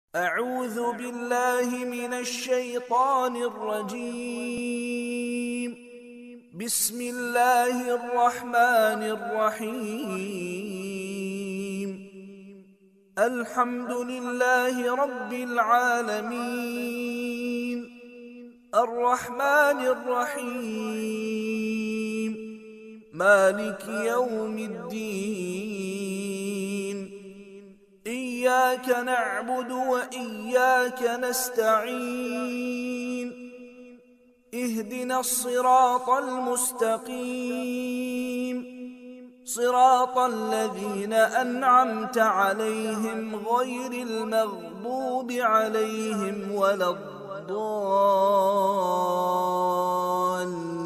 أعوذ بالله من الشيطان الرجيم. بسم الله الرحمن الرحيم. الحمد لله رب العالمين، الرحمن الرحيم، مالك يوم الدين. إياك نعبد وإياك نستعين. اهدنا الصراط المستقيم، صراط الذين أنعمت عليهم غير المغضوب عليهم ولا الضالين.